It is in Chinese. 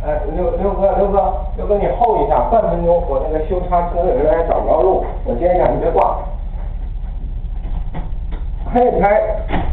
六哥，你候一下，半分钟，我那个修叉车有人来找不着路，我接一下，你别挂。嘿，开。